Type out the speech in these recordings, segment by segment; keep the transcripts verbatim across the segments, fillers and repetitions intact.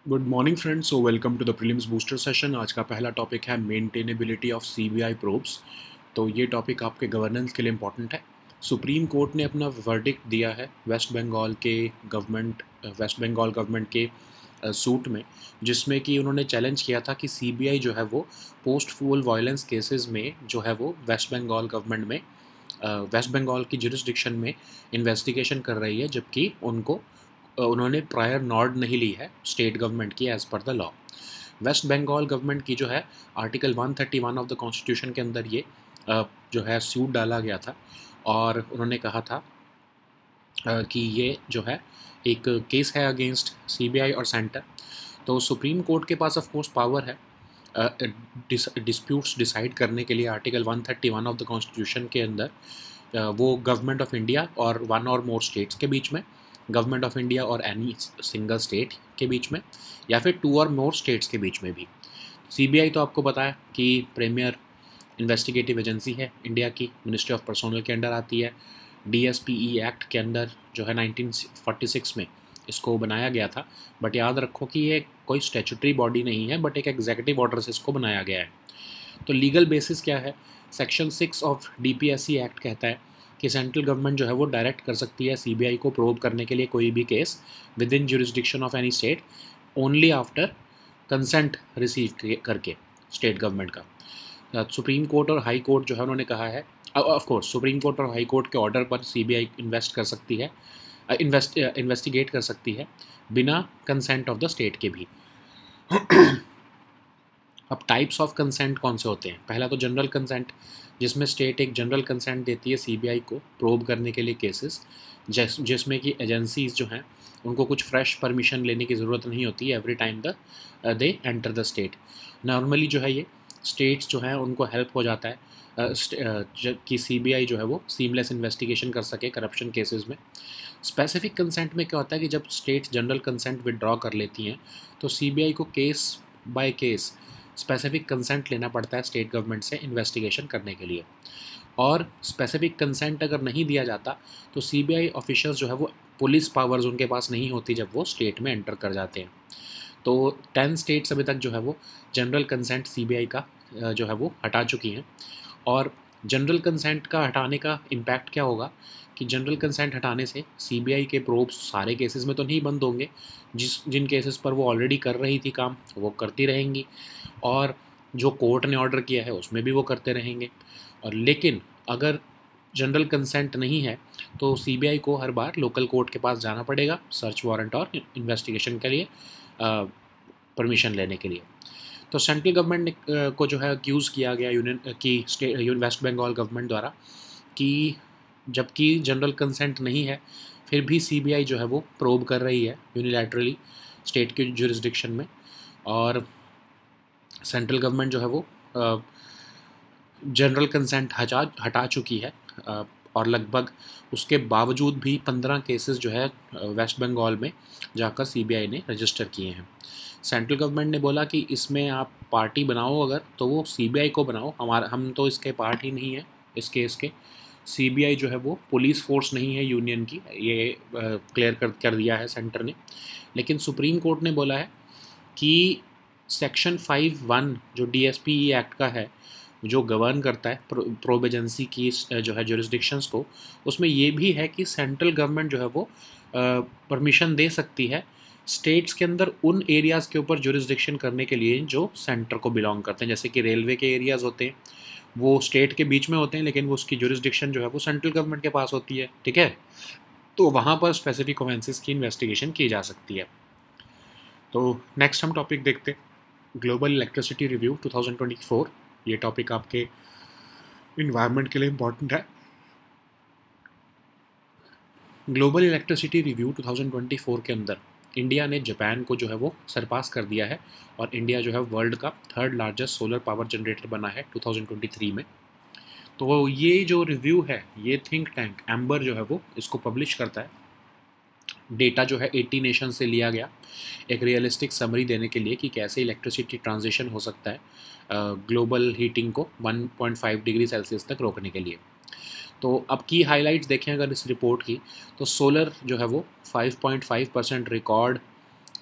Good morning friends. So welcome to the prelims booster session. आज का पहला topic है मेंटेनेबिलिटी ऑफ सीबीआई प्रोब्स। तो ये टॉपिक आपके गवर्नेंस के लिए इम्पॉर्टेंट है। सुप्रीम कोर्ट ने अपना वर्डिक्ट दिया है वेस्ट बंगाल के गवर्नमेंट वेस्ट बंगाल गवर्नमेंट के सूट में, जिसमें कि उन्होंने चैलेंज किया था कि सीबीआई जो है वो पोस्ट पोल वायलेंस केसेस में जो है वो वेस्ट बंगाल गवर्नमेंट में वेस्ट बंगाल की जुरिस्डिक्शन में इन्वेस्टिगेशन कर रही है, जबकि उनको उन्होंने प्रायर नॉड नहीं ली है स्टेट गवर्नमेंट की as per the law. West Bengal government की जो है article one thirty one of the constitution के अंदर ये जो है सूट डाला गया था, और उन्होंने कहा था कि ये जो है एक केस है अगेंस्ट सीबीआई और सेंटर। तो सुप्रीम कोर्ट के पास ऑफ कोर्स पावर है डिस्प्यूट्स डिसाइड करने के लिए। Article one thirty one of the constitution के अंदर वो गवर्नमेंट ऑफ इंडिया और वन और मोर स्टेट्स के बीच में, गवर्नमेंट ऑफ इंडिया और एनी सिंगल स्टेट के बीच में, या फिर टू और मोर स्टेट्स के बीच में भी। सीबीआई तो आपको पता है कि प्रीमियर इन्वेस्टिगेटिव एजेंसी है इंडिया की, मिनिस्ट्री ऑफ पर्सोनल के अंडर आती है। डीएसपीई एक्ट के अंदर जो है नाइनटीन फोर्टी सिक्स में इसको बनाया गया था, बट याद रखो कि ये कोई स्टैट्यूटरी बॉडी नहीं है, बट एक एग्जीक्यूटिव ऑर्डर से इसको बनाया गया है। तो लीगल बेसिस क्या है? Section six of DPSC act कहता है कि सेंट्रल गवर्नमेंट जो है वो डायरेक्ट कर सकती है सीबीआई को प्रोब करने के लिए कोई भी case within jurisdiction of any state, only after consent receive करके स्टेट गवर्नमेंट का। सुप्रीम कोर्ट और हाई कोर्ट जो है उन्होंने कहा है, ऑफ कोर्स सुप्रीम कोर्ट और हाई कोर्ट के ऑर्डर पर सीबीआई इन्वेस्ट कर सकती है, इन्वेस्ट इन्वेस्टिगेट कर सकती है बिना कंसेंट ऑफ द स्टेट के भी। अब टाइप्स ऑफ कंसेंट कौन से होते हैं? पहला तो जनरल कंसेंट, जिसमें स्टेट एक जनरल कंसेंट देती है सीबीआई को प्रोब करने के लिए केसेस, जिस जिसमें कि एजेंसीज जो हैं उनको कुछ फ्रेश परमिशन लेने की ज़रूरत नहीं होती every time the they enter the state. Normally जो है ये स्टेट्स जो हैं उनको हेल्प हो जाता है uh, कि सीबीआई जो है वो सीमलेस इन्वेस्टिगेशन कर सके करप्शन केसेस में। स्पेसिफिक कंसेंट में क्या होता है कि जब स्टेट्स जनरल कंसेंट विदड्रॉ कर लेती हैं तो सीबीआई को case by case specific consent लेना पड़ता है स्टेट गवर्नमेंट से इन्वेस्टिगेशन करने के लिए। और स्पेसिफिक कंसेंट अगर नहीं दिया जाता तो सीबीआई ऑफिशियल्स जो है वो पुलिस पावर्स उनके पास नहीं होती जब वो स्टेट में एंटर कर जाते हैं। तो टेन स्टेट्स अभी तक जो है वो जनरल कंसेंट सीबीआई का जो है वो हटा चुकी हैं। और जनरल कंसेंट का हटाने का इम्पैक्ट क्या होगा कि जनरल कंसेंट हटाने से सीबीआई के प्रोब्स सारे केसेस में तो नहीं बंद होंगे, जिस जिन केसेस पर वो ऑलरेडी कर रही थी काम वो करती रहेंगी, और जो कोर्ट ने ऑर्डर किया है उसमें भी वो करते रहेंगे। और लेकिन अगर जनरल कंसेंट नहीं है तो सीबीआई को हर बार लोकल कोर्ट के पास जाना पड़ेगा सर्च वारंट और इन्वेस्टिगेशन के लिए परमिशन लेने के लिए। तो सेंट्रल गवर्नमेंट को जो है एक्यूज़ किया गया यूनियन की स्टेट वेस्ट बंगाल गवर्नमेंट द्वारा कि जबकि जनरल कंसेंट नहीं है फिर भी सीबीआई जो है वो प्रोब कर रही है यूनिलैटरली स्टेट के जुरिसडिक्शन में, और सेंट्रल गवर्नमेंट जो है वो जनरल कंसेंट हटा हटा चुकी है। uh, और लगभग उसके बावजूद भी पंद्रह केसेस जो है वेस्ट बंगाल में जाकर सीबीआई ने रजिस्टर किए हैं। सेंट्रल गवर्नमेंट ने बोला कि इसमें आप पार्टी बनाओ अगर तो वो सीबीआई को बनाओ, हमारा हम तो इसके पार्टी नहीं है इस केस के। सीबीआई जो है वो पुलिस फोर्स नहीं है यूनियन की, ये क्लियर कर कर दिया है सेंटर ने। लेकिन सुप्रीम कोर्ट ने बोला है कि सेक्शन फाइव वन जो डीएसपीई एक्ट का है जो गवर्न करता है प्रोब एजेंसी की जो है जुरिसडिक्शंस को, उसमें ये भी है कि सेंट्रल गवर्नमेंट जो है वो परमिशन दे सकती है स्टेट्स के अंदर उन एरियाज़ के ऊपर जुरिसडिक्शन करने के लिए जो सेंटर को बिलोंग करते हैं। जैसे कि रेलवे के एरियाज़ होते हैं वो स्टेट के बीच में होते हैं, लेकिन वो उसकी जुरिसडिक्शन जो है वो सेंट्रल गवर्नमेंट के पास होती है, ठीक है। तो वहाँ पर स्पेसिफिक ऑफेंसेस की इन्वेस्टिगेशन की जा सकती है। तो नेक्स्ट हम टॉपिक देखते हैं, global electricity review two thousand twenty four. ये टॉपिक आपके इन्वायरमेंट के लिए इम्पॉर्टेंट है। Global electricity review two thousand twenty four के अंदर इंडिया ने जापान को जो है वो सरपास कर दिया है, और इंडिया जो है वर्ल्ड का third largest solar power generator बना है टू थाउजेंड ट्वेंटी थ्री में। तो ये जो रिव्यू है ये थिंक टैंक एम्बर जो है वो इसको पब्लिश करता है। डेटा जो है अस्सी नेशन से लिया गया एक रियलिस्टिक समरी देने के लिए कि कैसे इलेक्ट्रिसिटी ट्रांजिशन हो सकता है ग्लोबल हीटिंग को one point five degree Celsius तक रोकने के लिए। तो अब की हाइलाइट्स देखें अगर इस रिपोर्ट की, तो सोलर जो है वो five point five percent record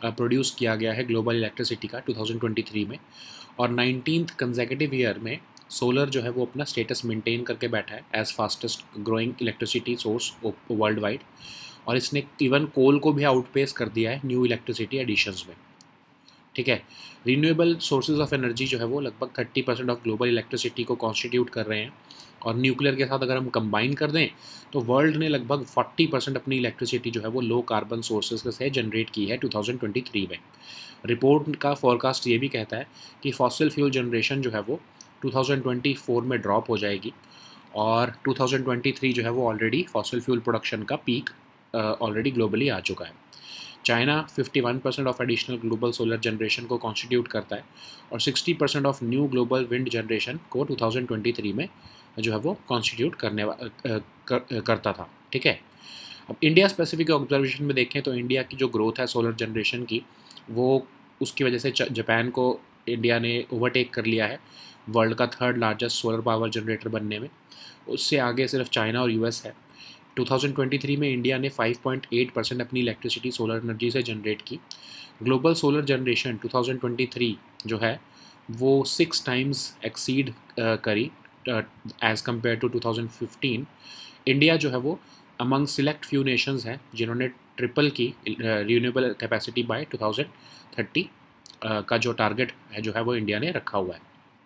produce uh, किया गया है ग्लोबल इलेक्ट्रिसिटी का टू थाउजेंड ट्वेंटी थ्री में, और नाइनटीन्थ कंसेक्यूटिव ईयर में सोलर जो है वो अपना स्टेटस मेंटेन करके बैठा है as fastest growing electricity source worldwide, और इसने इवन कोल को भी आउटपेस कर दिया है न्यू इलेक्ट्रिसिटी एडिशंस में। ठीक है, रीन्यूएबल सोर्सेज ऑफ एनर्जी जो है वो लगभग thirty percent of global electricity को कॉन्स्टिट्यूट कर रहे हैं, और न्यूक्लियर के साथ अगर हम कंबाइन कर दें तो वर्ल्ड ने लगभग फोर्टी परसेंट अपनी इलेक्ट्रिसिटी जो है वो लो कार्बन सोर्सेज से जनरेट की है टू थाउजेंड ट्वेंटी थ्री में। रिपोर्ट का फॉरकास्ट ये भी कहता है कि फॉसिल फ्यूल जनरेशन जो है वो टू थाउजेंड ट्वेंटी फोर में ड्रॉप हो जाएगी, और टू थाउजेंड ट्वेंटी थ्री जो है वो ऑलरेडी फॉसिल फ्यूल प्रोडक्शन का पीक ऑलरेडी ग्लोबली आ चुका है। China fifty one percent of additional global solar generation को कॉन्स्टिट्यूट करता है, और sixty percent of new global wind generation को टू थाउजेंड ट्वेंटी थ्री में जो है वो कॉन्स्टिट्यूट करने वा, कर, करता था। ठीक है, अब इंडिया स्पेसिफिक ऑब्जर्वेशन में देखें तो इंडिया की जो ग्रोथ है सोलर जनरेशन की, वो उसकी वजह से जापान को इंडिया ने ओवरटेक कर लिया है वर्ल्ड का third largest solar power generator बनने में। उससे आगे सिर्फ चाइना और यूएस है। टू थाउजेंड ट्वेंटी थ्री में इंडिया ने फाइव पॉइंट एट परसेंट अपनी इलेक्ट्रिसिटी सोलर एनर्जी से जनरेट की। Global solar generation two thousand twenty three जो है वो सिक्स टाइम्स एक्सीड करी as compare to two thousand fifteen. India जो है वो अमंग सिलेक्ट फ्यू नेशंस हैं जिन्होंने ट्रिपल की renewable capacity by two thousand thirty का जो टारगेट है जो है वो इंडिया ने रखा हुआ है।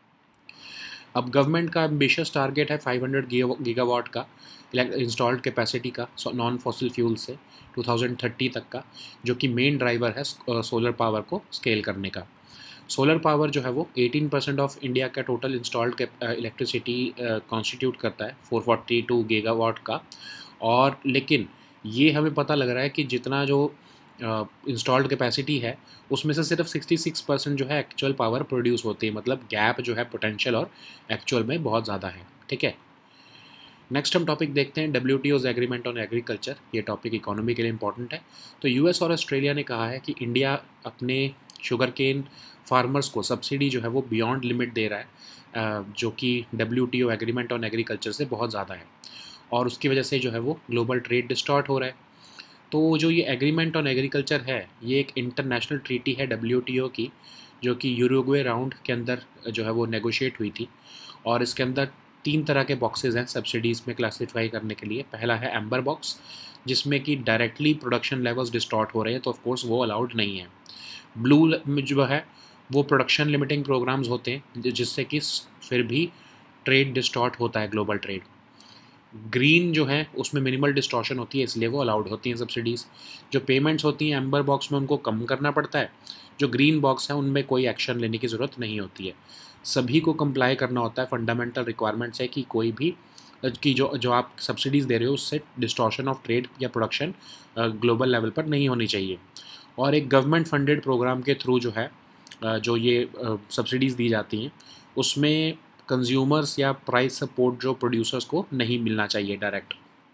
अब गवर्नमेंट का एम्बिशियस टारगेट है फाइव हंड्रेड गीगावाट का इंस्टॉल्ड कैपेसिटी का नॉन फॉसिल फ्यूल से टू थाउजेंड थर्टी तक का, जो कि मेन ड्राइवर है सोलर पावर को स्केल करने का। सोलर पावर जो है वो एटीन परसेंट ऑफ इंडिया का टोटल इंस्टॉल्ड इलेक्ट्रिसिटी कॉन्स्टिट्यूट करता है फोर फोर्टी टू गीगावाट का, और लेकिन ये हमें पता लग रहा है कि जितना जो इंस्टॉल्ड uh, कैपेसिटी है उसमें से सिर्फ सिक्सटी सिक्स परसेंट जो है एक्चुअल पावर प्रोड्यूस होती है, मतलब गैप जो है पोटेंशियल और एक्चुअल में बहुत ज़्यादा है। ठीक है, नेक्स्ट हम टॉपिक देखते हैं W T O's agreement on agriculture. ये टॉपिक इकोनॉमी के लिए इंपॉर्टेंट है। तो यूएस और ऑस्ट्रेलिया ने कहा है कि इंडिया अपने शुगर केन फार्मर्स को सब्सिडी जो है वो बियॉन्ड लिमिट दे रहा है, जो कि W T O agreement on agriculture से बहुत ज़्यादा है, और उसकी वजह से जो है वो ग्लोबल ट्रेड डिस्टॉर्ट हो रहा है। तो जो ये एग्रीमेंट ऑन एग्रीकल्चर है ये एक इंटरनेशनल ट्रीटी है डब्ल्यू टी ओ की, जो कि यूरुग्वे राउंड के अंदर जो है वो नेगोशिएट हुई थी, और इसके अंदर तीन तरह के बॉक्सेस हैं सब्सिडीज़ में क्लासिफाई करने के लिए। पहला है एम्बर बॉक्स, जिसमें कि डायरेक्टली प्रोडक्शन लेवल्स डिस्टॉर्ट हो रहे हैं, तो ऑफ कोर्स वो अलाउड नहीं है। ब्लू में जो है वो प्रोडक्शन लिमिटिंग प्रोग्राम्स होते हैं जिससे कि फिर भी ट्रेड डिस्टॉर्ट होता है, ग्लोबल ट्रेड। ग्रीन जो है उसमें मिनिमल डिस्टॉर्शन होती है, इसलिए वो अलाउड होती हैं सब्सिडीज़। जो पेमेंट्स होती हैं एम्बर बॉक्स में उनको कम करना पड़ता है, जो ग्रीन बॉक्स है उनमें कोई एक्शन लेने की ज़रूरत नहीं होती है। सभी को कंप्लाई करना होता है, फंडामेंटल रिक्वायरमेंट्स है कि कोई भी कि जो जो आप सब्सिडीज़ दे रहे हो उससे डिस्टॉर्शन ऑफ ट्रेड या प्रोडक्शन ग्लोबल लेवल पर नहीं होनी चाहिए। और एक गवर्नमेंट फंडेड प्रोग्राम के थ्रू जो है जो ये सब्सिडीज़ दी जाती हैं उसमें कंज्यूमर्स या प्राइस सपोर्ट जो प्रोड्यूसर्स को नहीं मिलना चाहिए डायरेक्ट।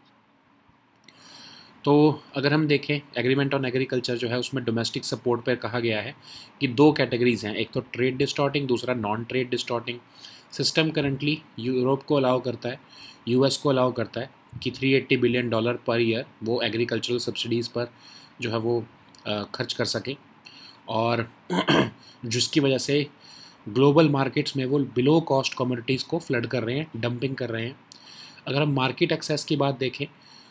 तो अगर हम देखें एग्रीमेंट ऑन एग्रीकल्चर जो है उसमें डोमेस्टिक सपोर्ट पर कहा गया है कि दो कैटेगरीज़ हैं, एक तो ट्रेड डिस्टॉर्टिंग, दूसरा non trade distorting. System currently Europe को अलाउ करता है, यूएस को अलाउ करता है कि three eighty billion dollar per year वो एग्रीकल्चरल सब्सिडीज़ पर जो है वो खर्च कर सके, और जिसकी वजह से ग्लोबल मार्केट्स में वो बिलो कॉस्ट कमोडिटीज़ को फ्लड कर रहे हैं, डंपिंग कर रहे हैं। अगर हम मार्केट एक्सेस की बात देखें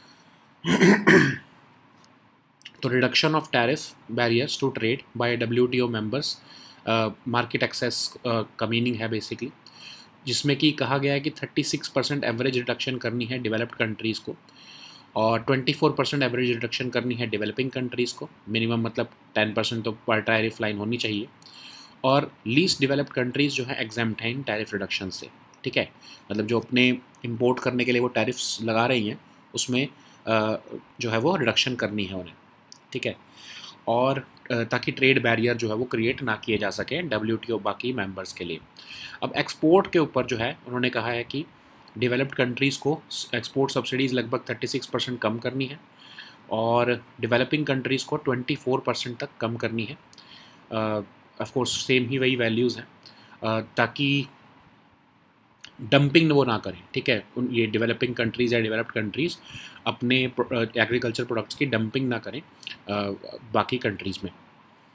तो reduction of tariff barriers to trade by WTO members market access का मीनिंग है बेसिकली, जिसमें कि कहा गया है कि thirty six percent average reduction करनी है डेवलप्ड कंट्रीज़ को, और twenty four percent average reduction करनी है डेवलपिंग कंट्रीज़ को। मिनिमम मतलब टेन परसेंट तो पर टैरिफ लाइन होनी चाहिए, और लीस्ट डेवलप्ड कंट्रीज़ जो है एग्जाम्प्ट हैं टैरिफ रिडक्शन से। ठीक है, मतलब जो अपने इंपोर्ट करने के लिए वो टैरिफ्स लगा रही हैं उसमें जो है वो रिडक्शन करनी है उन्हें। ठीक है, और ताकि ट्रेड बैरियर जो है वो क्रिएट ना किए जा सके डब्ल्यूटीओ बाकी मेंबर्स के लिए। अब एक्सपोर्ट के ऊपर जो है उन्होंने कहा है कि डेवलप्ड कंट्रीज़ को एक्सपोर्ट सब्सिडीज़ लगभग थर्टी सिक्स परसेंट कम करनी है, और डेवलपिंग कंट्रीज़ को ट्वेंटी फोर परसेंट तक कम करनी है। ऑफ कोर्स सेम ही वही वैल्यूज़ हैं, ताकि डंपिंग वो ना करें। ठीक है, उन ये डेवलपिंग कंट्रीज़ या डेवलप्ड कंट्रीज़ अपने एग्रीकल्चर प्रोडक्ट्स की डंपिंग ना करें बाकी कंट्रीज़ में।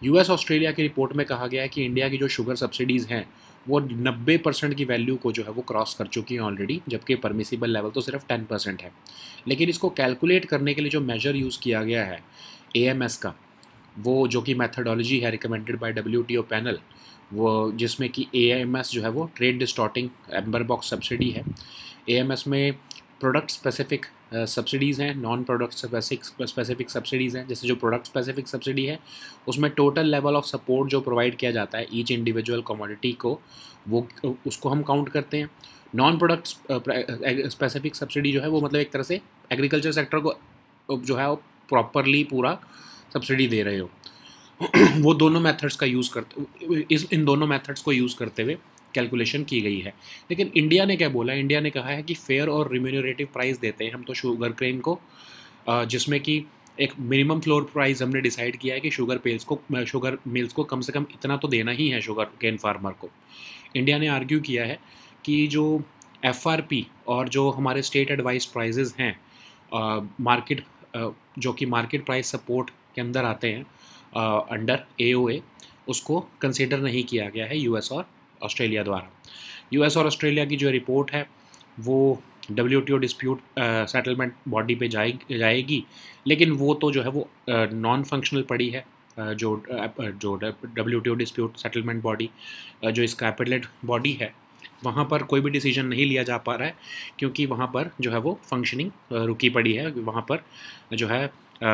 यूएस ऑस्ट्रेलिया की रिपोर्ट में कहा गया है कि इंडिया की जो शुगर सब्सिडीज़ हैं वो नब्बे परसेंट की वैल्यू को जो है वो क्रॉस कर चुकी हैं ऑलरेडी, जबकि परमिसिबल लेवल तो सिर्फ टेन परसेंट है। लेकिन इसको कैलकुलेट करने के लिए जो मेजर यूज़ किया गया है ए एम एस का, वो जो कि मैथडोलॉजी है recommended by W T O panel, वो जिसमें कि ए एम एस जो है वो trade distorting amber box subsidy है। ए एम एस में प्रोडक्ट स्पेसिफिक सब्सिडीज़ हैं, non product specific specific subsidies हैं। जैसे जो प्रोडक्ट स्पेसिफिक सब्सिडी है उसमें टोटल लेवल ऑफ सपोर्ट जो प्रोवाइड किया जाता है ईच इंडिविजुअल कमोडिटी को, वो उसको हम काउंट करते हैं। नॉन प्रोडक्ट स्पेसिफिक सब्सिडी जो है वो मतलब एक तरह से एग्रीकल्चर सेक्टर को जो है वो प्रॉपरली पूरा सब्सिडी दे रहे हो। वो दोनों मेथड्स का यूज़ करते इस इन दोनों मेथड्स को यूज़ करते हुए कैलकुलेशन की गई है। लेकिन इंडिया ने क्या बोला, इंडिया ने कहा है कि फेयर और रिम्यूनरेटिव प्राइस देते हैं हम तो शुगर केन को, जिसमें कि एक मिनिमम फ्लोर प्राइस हमने डिसाइड किया है कि शुगर पेल्स को शुगर मिल्स को कम से कम इतना तो देना ही है शुगर केन फार्मर को। इंडिया ने आर्ग्यू किया है कि जो एफ आर पी और जो हमारे स्टेट एडवाइज प्राइजेज़ हैं मार्केट जो कि मार्केट प्राइस सपोर्ट के अंदर आते हैं अंडर ए ओ ए, उसको कंसिडर नहीं किया गया है यूएस और ऑस्ट्रेलिया द्वारा। यूएस और ऑस्ट्रेलिया की जो रिपोर्ट है वो W T O dispute settlement body पे जाएगी जाएगी लेकिन वो तो जो है वो नॉन फंक्शनल पड़ी है। uh, जो uh, जो W T O dispute settlement body जो इसका एपेलेट बॉडी है, वहाँ पर कोई भी डिसीजन नहीं लिया जा पा रहा है क्योंकि वहाँ पर जो है वो फंक्शनिंग रुकी पड़ी है। वहाँ पर जो है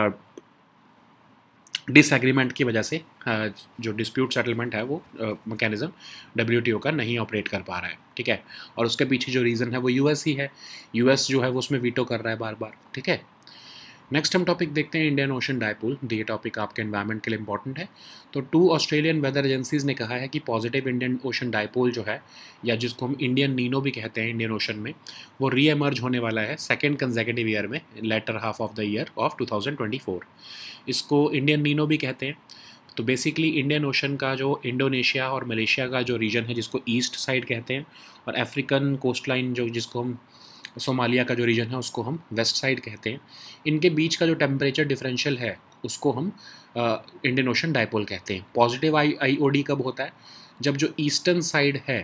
डिसएग्रीमेंट की वजह से जो डिस्प्यूट सेटलमेंट है वो मैकेनिज़्म डब्ल्यू टी ओ का नहीं ऑपरेट कर पा रहा है, ठीक है। और उसके पीछे जो रीज़न है वो यूएस ही है, यूएस जो है वो उसमें वीटो कर रहा है बार बार, ठीक है। नेक्स्ट हम टॉपिक देखते हैं इंडियन ओशन डायपोल। ये टॉपिक आपके एनवायरनमेंट के लिए इंपॉर्टेंट है। तो टू ऑस्ट्रेलियन वेदर एजेंसीज ने कहा है कि पॉजिटिव इंडियन ओशन डायपोल जो है, या जिसको हम इंडियन नीनो भी कहते हैं इंडियन ओशन में, वो री एमर्ज होने वाला है सेकेंड कंसेक्यूटिव ईयर में, later half of the year of two thousand twenty four. इसको इंडियन नीनो भी कहते हैं। तो बेसिकली इंडियन ओशन का जो इंडोनेशिया और मलेशिया का जो रीजन है जिसको ईस्ट साइड कहते हैं, और अफ्रीकन कोस्ट लाइन जो जिसको हम सोमालिया का जो रीजन है उसको हम वेस्ट साइड कहते हैं, इनके बीच का जो टेम्परेचर डिफरेंशियल है उसको हम इंडियन ओशन डायपोल कहते हैं। पॉजिटिव आई आई ओ डी कब होता है? जब जो ईस्टर्न साइड है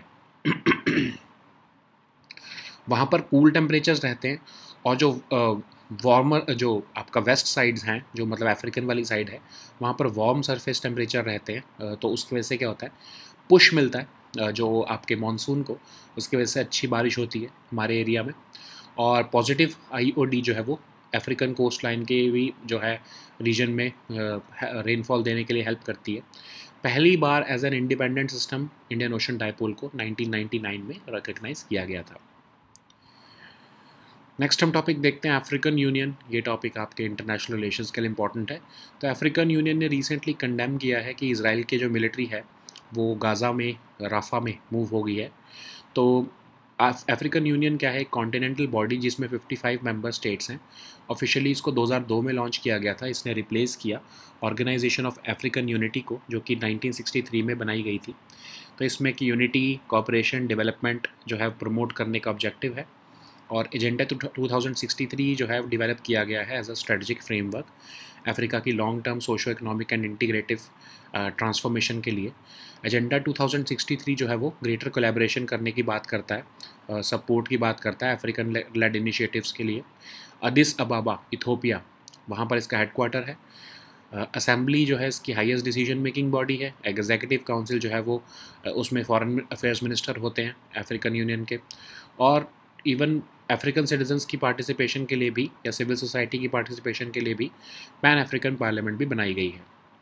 वहाँ पर कूल टेम्परेचर्स रहते हैं, और जो वार्मर जो आपका वेस्ट साइड्स हैं, जो मतलब अफ्रीकन वाली साइड है, वहाँ पर वार्म सरफेस टेम्परेचर रहते हैं। तो उसकी वजह से क्या होता है, पुश मिलता है जो आपके मानसून को, उसकी वजह से अच्छी बारिश होती है हमारे एरिया में। और पॉजिटिव आई ओ डी जो है वो अफ्रीकन कोस्ट लाइन के भी जो है रीजन में रेनफॉल देने के लिए हेल्प करती है। पहली बार as an independent system Indian Ocean dipole को नाइनटीन नाइंटी नाइन में रिकग्नाइज किया गया था। नेक्स्ट हम टॉपिक देखते हैं अफ्रीकन यूनियन। ये टॉपिक आपके इंटरनेशनल रिलेशंस के लिए इंपॉर्टेंट है। तो अफ्रीकन यूनियन ने रिसेंटली कंडेम किया है कि इजराइल के जो मिलिट्री है वो गाज़ा में, राफा में मूव हो गई है। तो अफ्रीकन यूनियन क्या है, कॉन्टिनेंटल बॉडी जिसमें पचपन मेंबर स्टेट्स हैं। ऑफिशियली इसको दो हज़ार दो में लॉन्च किया गया था। इसने रिप्लेस किया ऑर्गेनाइजेशन ऑफ अफ्रीकन यूनिटी को, जो कि नाइनटीन सिक्सटी थ्री में बनाई गई थी। तो इसमें कि यूनिटी, कोऑपरेशन, डेवलपमेंट जो है प्रमोट करने का ऑब्जेक्टिव है। और agenda two thousand sixty three जो है डेवलप किया गया है as a strategic framework Africa की long term socio economic and integrative transformation के लिए। Agenda two thousand sixty three जो है वो ग्रेटर कोलैबोरेशन करने की बात करता है, सपोर्ट uh, की बात करता है अफ्रीकन लेड इनिशिएटिव्स के लिए। अदिस अबाबा इथोपिया, वहाँ पर इसका हेडक्वार्टर है। असेंबली uh, जो है इसकी हाईएस्ट डिसीजन मेकिंग बॉडी है। एग्जीक्यूटिव काउंसिल जो है वो uh, उसमें फॉरेन अफेयर्स मिनिस्टर होते हैं अफ्रीकन यूनियन के। और इवन अफ्रीकन सिटीजन्स की पार्टिसिपेशन के लिए भी, या सिविल सोसाइटी की पार्टिसिपेशन के लिए भी पैन अफ्रीकन पार्लियामेंट भी बनाई गई है।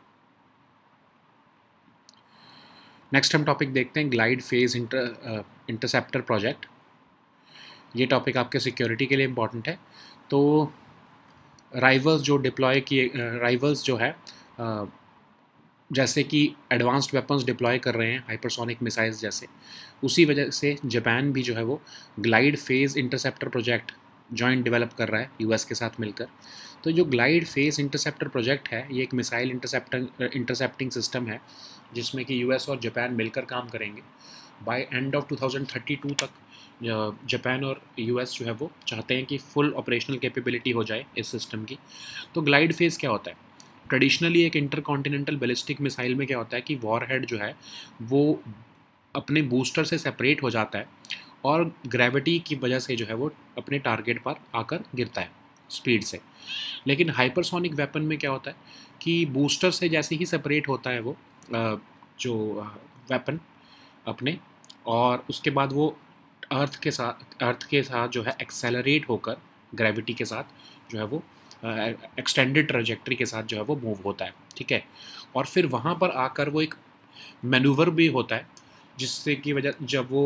नेक्स्ट हम टॉपिक देखते हैं glide phase inter interceptor project. ये टॉपिक आपके सिक्योरिटी के लिए इम्पॉर्टेंट है। तो राइवल्स जो डिप्लॉय किए राइवल्स जो है uh, जैसे कि एडवांस्ड वेपन्स डिप्लॉय कर रहे हैं, हाइपरसोनिक मिसाइल्स जैसे, उसी वजह से जापान भी जो है वो glide phase interceptor project joint develop कर रहा है यूएस के साथ मिलकर। तो जो ग्लाइड फेज इंटरसेप्टर प्रोजेक्ट है ये एक मिसाइल इंटरसेप्टर इंटरसेप्टिंग सिस्टम है जिसमें कि यूएस और जापान मिलकर काम करेंगे। By end of two thousand thirty two तक जापान और यूएस जो है वो चाहते हैं कि फुल ऑपरेशनल कैपेबिलिटी हो जाए इस सिस्टम की। तो ग्लाइड फेज क्या होता है? ट्रेडिशनली एक इंटरकॉन्टिनेंटल बैलिस्टिक मिसाइल में क्या होता है कि वॉर हेड जो है वो अपने बूस्टर से सेपरेट हो जाता है और ग्रेविटी की वजह से जो है वो अपने टारगेट पर आकर गिरता है स्पीड से। लेकिन हाइपरसोनिक वेपन में क्या होता है कि बूस्टर से जैसे ही सेपरेट होता है वो जो वेपन अपने, और उसके बाद वो अर्थ के साथ अर्थ के साथ जो है एक्सेलरेट होकर ग्रेविटी के साथ जो है वो एक्सटेंडेड ट्रेजेक्ट्री के साथ जो है वो मूव होता है, ठीक है। और फिर वहाँ पर आकर वो एक मैनूवर भी होता है जिससे की वजह जब वो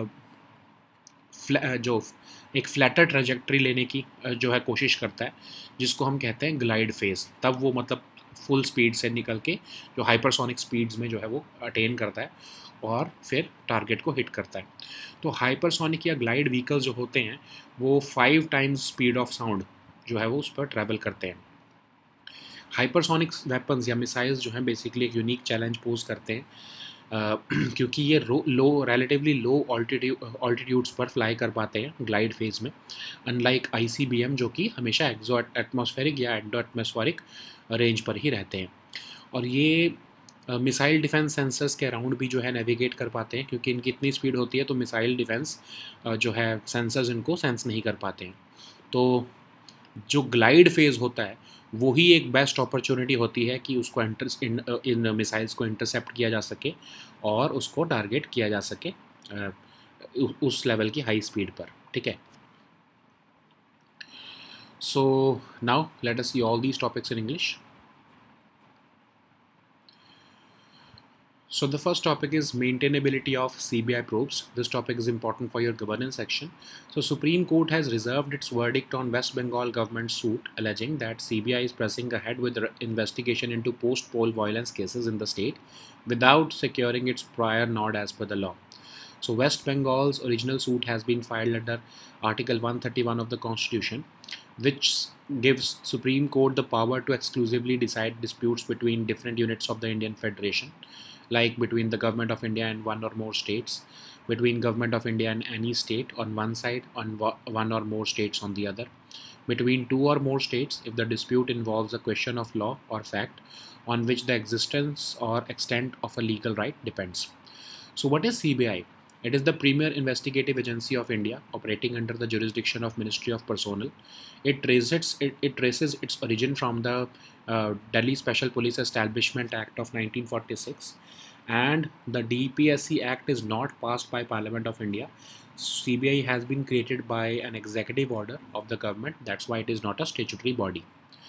जो एक फ्लैटर ट्रेजेक्ट्री लेने की जो है कोशिश करता है जिसको हम कहते हैं ग्लाइड फेज, तब वो मतलब फुल स्पीड से निकल के जो हाइपरसोनिक स्पीड्स में जो है वो अटेन करता है और फिर टारगेट को हिट करता है। तो हाइपरसोनिक या ग्लाइड व्हीकल्स जो होते हैं वो five times speed of sound जो है वो उस पर ट्रैवल करते हैं। हाइपरसोनिक वेपन्स या मिसाइल्स जो हैं बेसिकली एक यूनिक चैलेंज पोज करते हैं Uh, क्योंकि ये low relatively low altitude altitudes पर फ्लाई कर पाते हैं ग्लाइड फेज में, अनलाइक आईसीबीएम जो कि हमेशा एक्सो एटमॉस्फेरिक या एंडो एटमॉस्फेरिक रेंज पर ही रहते हैं। और ये मिसाइल डिफेंस सेंसर्स के अराउंड भी जो है नेविगेट कर पाते हैं, क्योंकि इनकी इतनी स्पीड होती है तो मिसाइल डिफेंस uh, जो है सेंसर्स इनको सेंस नहीं कर पाते हैं। तो जो ग्लाइड फेज होता है वही एक बेस्ट अपॉर्चुनिटी होती है कि उसको इंटर इन, इन मिसाइल्स को इंटरसेप्ट किया जा सके और उसको टारगेट किया जा सके उस लेवल की हाई स्पीड पर, ठीक है। So now let us see all these topics in English. So the first topic is maintainability of C B I probes. This topic is important for your governance section. So Supreme Court has reserved its verdict on West Bengal government suit alleging that C B I is pressing ahead with the investigation into post-poll violence cases in the state without securing its prior nod as per the law. So West Bengal's original suit has been filed under Article one thirty-one of the Constitution, which gives Supreme Court the power to exclusively decide disputes between different units of the Indian Federation, like between the government of India and one or more states, between government of India and any state on one side, on one or more states on the other, between two or more states if the dispute involves a question of law or fact on which the existence or extent of a legal right depends. So what is C B I? It is the premier investigative agency of India, operating under the jurisdiction of Ministry of Personnel. It traces, it, it traces its origin from the uh, Delhi Special Police Establishment Act of nineteen forty-six, and the D P S C Act is not passed by Parliament of India. C B I has been created by an executive order of the government. That's why it is not a statutory body.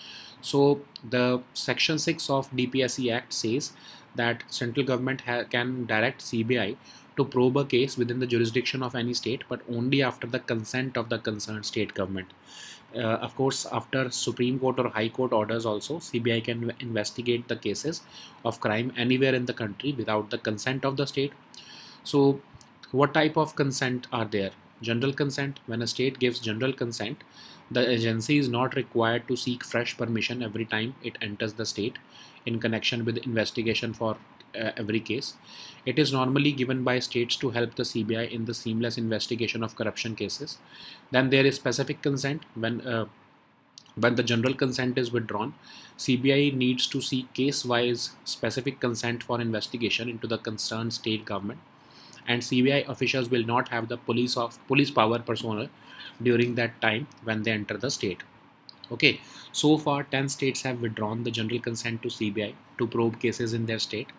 So the Section six of D P S C Act says that central government can direct C B I to probe a case within the jurisdiction of any state, but only after the consent of the concerned state government. Uh, of course, after Supreme Court or High Court orders also, C B I can investigate the cases of crime anywhere in the country without the consent of the state. So what type of consent are there? General consent. When a state gives general consent, the agency is not required to seek fresh permission every time it enters the state in connection with investigation for uh, every case. It is normally given by states to help the C B I in the seamless investigation of corruption cases. Then there is specific consent. When uh, when the general consent is withdrawn, C B I needs to seek case-wise specific consent for investigation into the concerned state government, and C B I officials will not have the police of police power personnel during that time when they enter the state. Okay, so far ten states have withdrawn the general consent to C B I to probe cases in their state.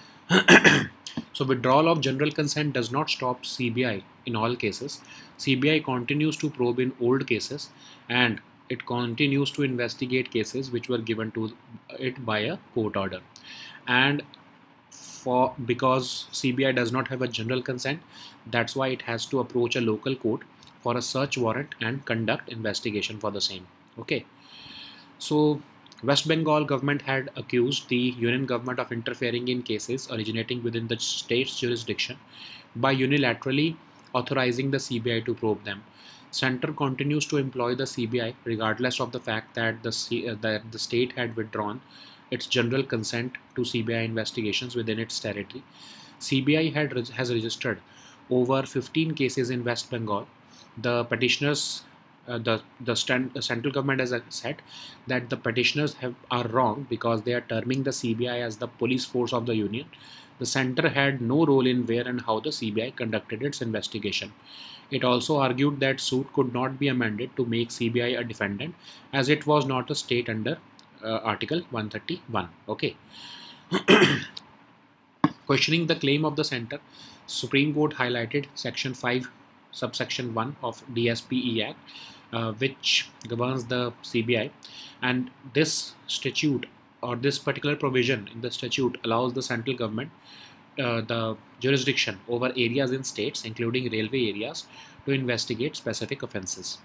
So withdrawal of general consent does not stop C B I in all cases. C B I continues to probe in old cases, and it continues to investigate cases which were given to it by a court order. And for because C B I does not have a general consent, that's why it has to approach a local court for a search warrant and conduct investigation for the same. Okay, so West Bengal government had accused the union government of interfering in cases originating within the state's jurisdiction by unilaterally authorizing the C B I to probe them. Center continues to employ the C B I regardless of the fact that the, C, uh, that the state had withdrawn its general consent to C B I investigations within its territory. C B I had has registered over fifteen cases in West Bengal. The petitioners uh, the the stand, uh, central government has said that the petitioners have are wrong because they are terming the C B I as the police force of the union. The center had no role in where and how the C B I conducted its investigation. It also argued that suit could not be amended to make C B I a defendant as it was not a state under uh, Article one thirty-one. Okay. Questioning the claim of the center, Supreme Court highlighted Section five, subsection one of D S P E Act, uh, which governs the C B I, and this statute or this particular provision in the statute allows the central government uh, the jurisdiction over areas in states, including railway areas, to investigate specific offences.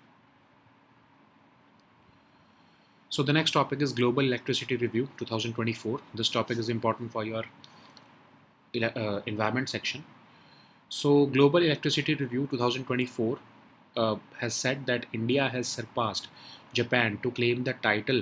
So the next topic is Global Electricity Review twenty twenty-four. This topic is important for your uh, environment section. So Global Electricity Review twenty twenty-four uh, has said that India has surpassed Japan to claim the title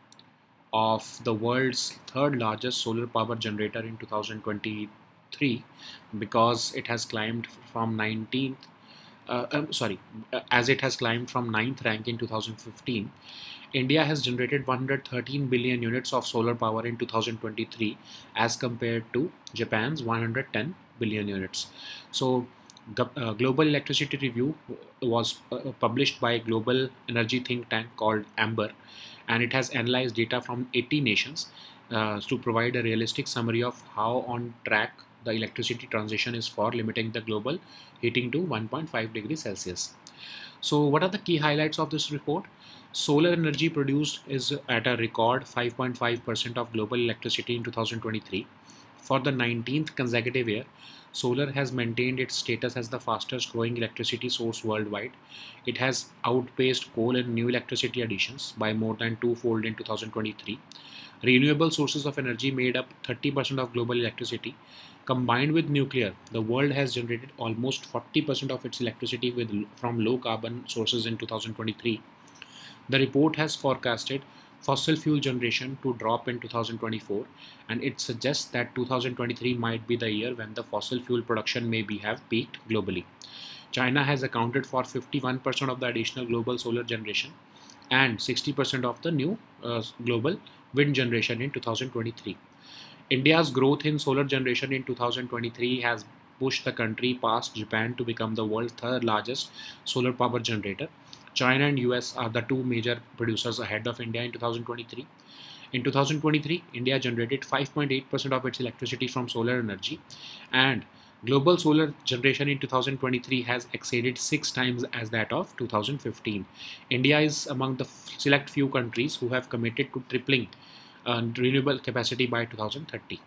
of the world's third largest solar power generator in two thousand twenty-three because it has climbed from nineteenth uh, um, sorry uh, as it has climbed from ninth rank in two thousand fifteen. India has generated one hundred thirteen billion units of solar power in two thousand twenty-three as compared to Japan's one hundred ten billion units. So uh, Global Electricity Review was uh, published by a global energy think tank called AMBER, and it has analyzed data from eighty nations uh, to provide a realistic summary of how on track the electricity transition is for limiting the global heating to one point five degrees Celsius. So what are the key highlights of this report? Solar energy produced is at a record five point five percent of global electricity in two thousand twenty-three. For the nineteenth consecutive year, solar has maintained its status as the fastest growing electricity source worldwide. It has outpaced coal in new electricity additions by more than twofold in two thousand twenty-three. Renewable sources of energy made up thirty percent of global electricity. Combined with nuclear, the world has generated almost forty percent of its electricity with, from low carbon sources in two thousand twenty-three. The report has forecasted fossil fuel generation to drop in two thousand twenty-four, and it suggests that two thousand twenty-three might be the year when the fossil fuel production may be have peaked globally. China has accounted for fifty-one percent of the additional global solar generation and sixty percent of the new uh, global wind generation in two thousand twenty-three. India's growth in solar generation in two thousand twenty-three has pushed the country past Japan to become the world's third largest solar power generator. China and U S are the two major producers ahead of India in two thousand twenty-three. In two thousand twenty-three, India generated five point eight percent of its electricity from solar energy, and global solar generation in two thousand twenty-three has exceeded six times as that of two thousand fifteen. India is among the select few countries who have committed to tripling uh, renewable capacity by two thousand thirty.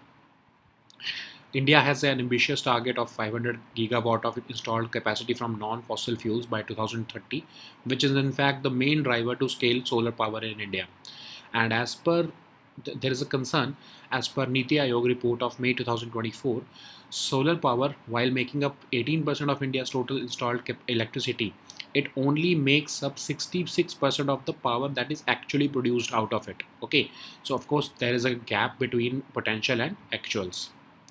India has an ambitious target of five hundred gigawatt of installed capacity from non-fossil fuels by two thousand thirty, which is in fact the main driver to scale solar power in India. And as per, th there is a concern, as per Niti Aayog report of May two thousand twenty-four, solar power, while making up eighteen percent of India's total installed electricity, it only makes up sixty-six percent of the power that is actually produced out of it. Okay, so of course there is a gap between potential and actuals.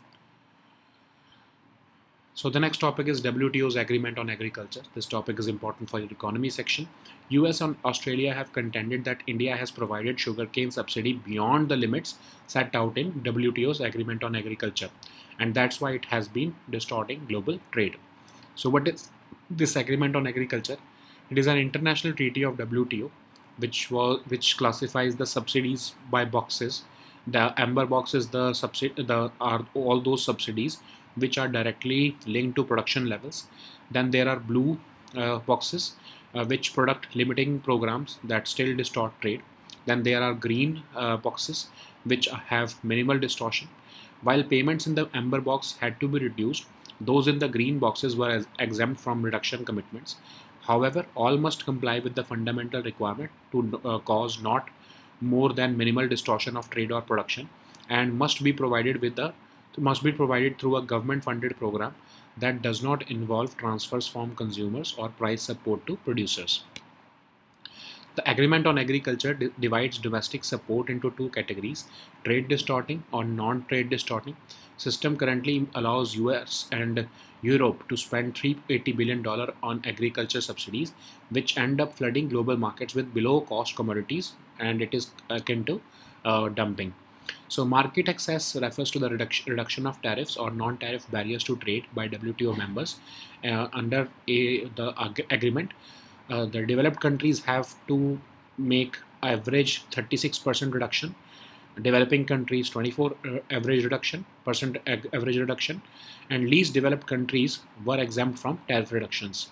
So the next topic is W T O's agreement on agriculture. This topic is important for your economy section. U S and Australia have contended that India has provided sugarcane subsidy beyond the limits set out in W T O's agreement on agriculture, and that's why it has been distorting global trade. So what is this agreement on agriculture? It is an international treaty of W T O which was which classifies the subsidies by boxes. The amber box is the subsidy the are all those subsidies which are directly linked to production levels. Then there are blue uh, boxes uh, which product limiting programs that still distort trade. Then there are green uh, boxes which have minimal distortion. While payments in the amber box had to be reduced, those in the green boxes were exempt from reduction commitments. However, all must comply with the fundamental requirement to uh, cause not more than minimal distortion of trade or production, and must be provided with the must be provided through a government-funded program that does not involve transfers from consumers or price support to producers. The agreement on agriculture di divides domestic support into two categories: trade distorting or non-trade distorting. System currently allows U S and Europe to spend three hundred eighty billion dollars on agriculture subsidies, which end up flooding global markets with below-cost commodities, and it is akin to uh, dumping. So market access refers to the reduction, reduction of tariffs or non-tariff barriers to trade by W T O members uh, under a, the ag agreement. Uh, the developed countries have to make average thirty-six percent reduction, developing countries twenty-four uh, average reduction percent ag average reduction, and least developed countries were exempt from tariff reductions.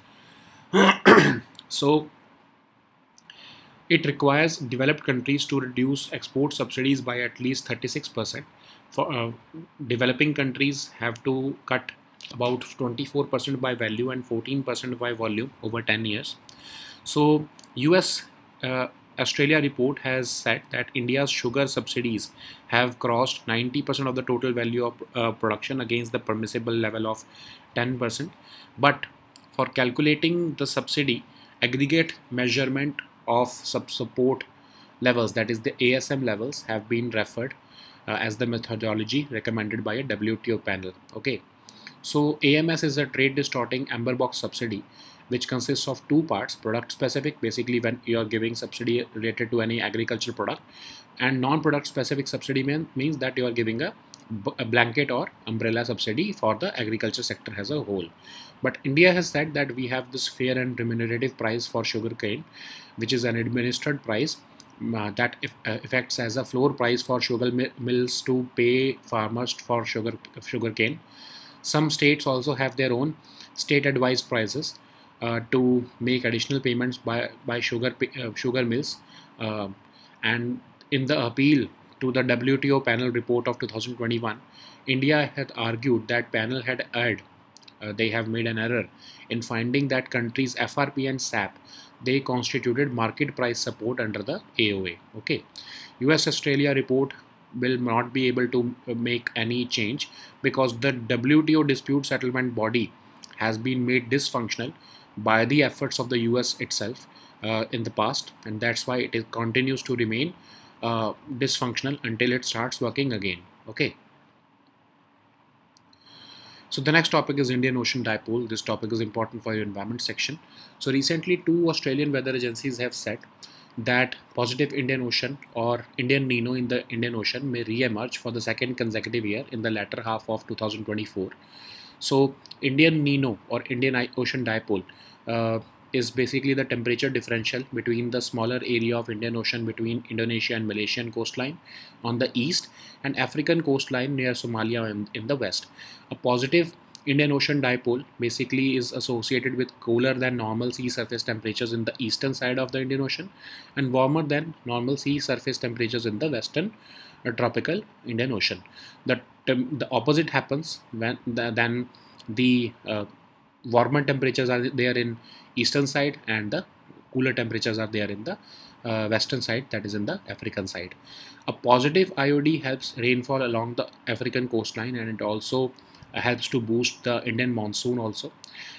So it requires developed countries to reduce export subsidies by at least thirty-six percent. For uh, developing countries have to cut about twenty-four percent by value and fourteen percent by volume over ten years. So U S uh, Australia report has said that India's sugar subsidies have crossed ninety percent of the total value of uh, production against the permissible level of ten percent. But for calculating the subsidy, aggregate measurement of sub support levels, that is the A S M levels, have been referred uh, as the methodology recommended by a W T O panel. Okay, so A M S is a trade distorting amber box subsidy, which consists of two parts: product specific, basically when you are giving subsidy related to any agricultural product, and non-product specific subsidy mean, means that you are giving a, a blanket or umbrella subsidy for the agriculture sector as a whole. But India has said that we have this fair and remunerative price for sugarcane, which is an administered price uh, that if, uh, affects as a floor price for sugar mills to pay farmers for sugar sugarcane. Some states also have their own state advised prices uh, to make additional payments by by sugar uh, sugar mills. Uh, and in the appeal to the W T O panel report of two thousand twenty-one, India had argued that panel had erred. Uh, they have made an error in finding that countries' F R P and S A P, they constituted market price support under the A O A. Okay, U S Australia report will not be able to make any change because the W T O dispute settlement body has been made dysfunctional by the efforts of the U S itself uh, in the past, and that's why it is, continues to remain uh, dysfunctional until it starts working again. Okay. So the next topic is Indian Ocean Dipole. This topic is important for your environment section. So recently two Australian weather agencies have said that positive Indian Ocean or Indian Nino in the Indian Ocean may re-emerge for the second consecutive year in the latter half of two thousand twenty-four. So Indian Nino or Indian Ocean Dipole uh, is basically the temperature differential between the smaller area of Indian Ocean between Indonesia and Malaysian coastline on the east and African coastline near Somalia in, in the west. A positive Indian Ocean Dipole basically is associated with cooler than normal sea surface temperatures in the eastern side of the Indian Ocean and warmer than normal sea surface temperatures in the western uh, tropical Indian Ocean. The, the opposite happens when the, then the uh, warmer temperatures are there in eastern side and the cooler temperatures are there in the uh, western side, that is in the African side. A positive I O D helps rainfall along the African coastline, and it also uh, helps to boost the Indian monsoon also.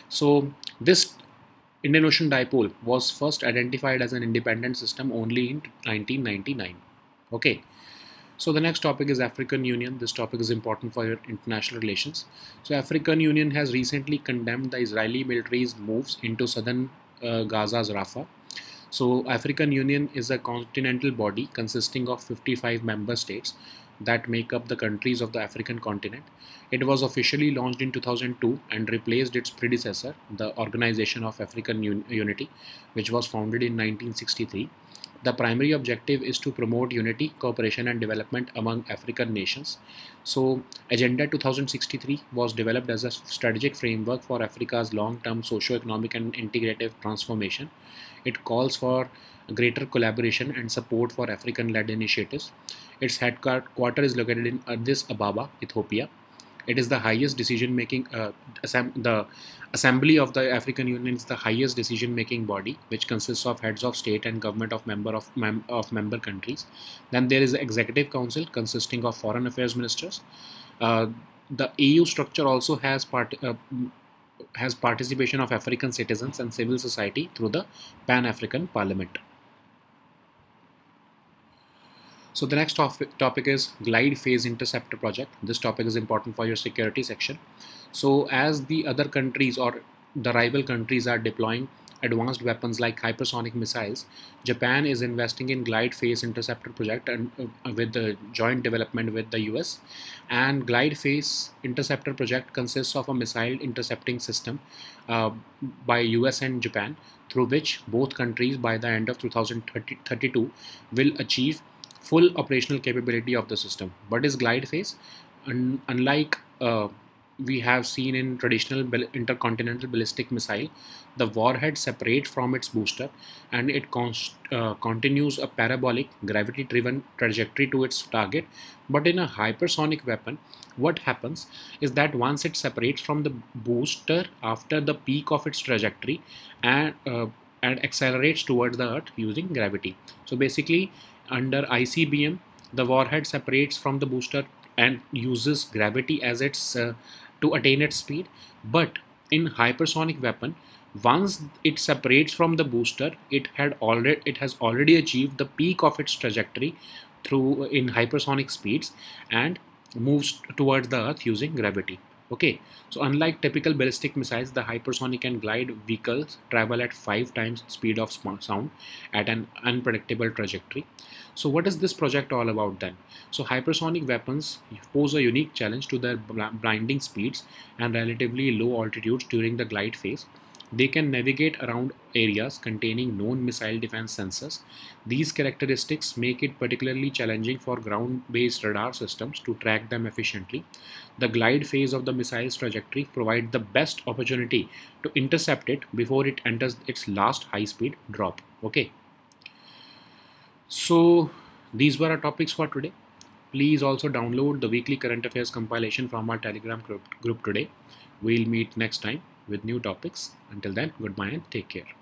So this Indian Ocean Dipole was first identified as an independent system only in nineteen ninety-nine. Okay. So the next topic is African Union. This topic is important for your international relations. So African Union has recently condemned the Israeli military's moves into southern uh, Gaza's Rafah. So African Union is a continental body consisting of fifty-five member states that make up the countries of the African continent. It was officially launched in two thousand two and replaced its predecessor, the Organization of African Un- Unity, which was founded in nineteen sixty-three. The primary objective is to promote unity, cooperation and development among African nations. So Agenda two thousand sixty-three was developed as a strategic framework for Africa's long-term socio-economic and integrative transformation. It calls for greater collaboration and support for African-led initiatives. Its headquarters is located in Addis Ababa, Ethiopia. It is the highest decision-making, uh, the Assembly of the African Union is the highest decision-making body, which consists of heads of state and government of member of, mem of member countries. Then there is the Executive Council consisting of foreign affairs ministers. Uh, the E U structure also has part uh, has participation of African citizens and civil society through the Pan-African Parliament. So the next topic, topic is Glide Phase Interceptor Project. This topic is important for your security section. So as the other countries or the rival countries are deploying advanced weapons like hypersonic missiles, Japan is investing in Glide Phase Interceptor Project and uh, with the joint development with the U S. And Glide Phase Interceptor Project consists of a missile intercepting system uh, by U S and Japan, through which both countries by the end of two thousand thirty-two will achieve full operational capability of the system. What is glide phase? Un unlike uh, we have seen in traditional intercontinental ballistic missile, the warhead separates from its booster and it uh, continues a parabolic gravity driven trajectory to its target. But in a hypersonic weapon, what happens is that once it separates from the booster after the peak of its trajectory and uh, and accelerates towards the earth using gravity. So basically, under I C B M, the warhead separates from the booster and uses gravity as its uh, to attain its speed. But in hypersonic weapon, once it separates from the booster, it had already it has already achieved the peak of its trajectory through in hypersonic speeds and moves towards the earth using gravity. Okay, so unlike typical ballistic missiles, the hypersonic and glide vehicles travel at five times speed of sound at an unpredictable trajectory. So what is this project all about then? So hypersonic weapons pose a unique challenge to their blinding speeds and relatively low altitudes during the glide phase. They can navigate around areas containing known missile defense sensors. These characteristics make it particularly challenging for ground-based radar systems to track them efficiently. The glide phase of the missile's trajectory provides the best opportunity to intercept it before it enters its last high-speed drop. Okay. So these were our topics for today. Please also download the weekly current affairs compilation from our Telegram group, group today. We'll meet next time with new topics. Until then, goodbye and take care.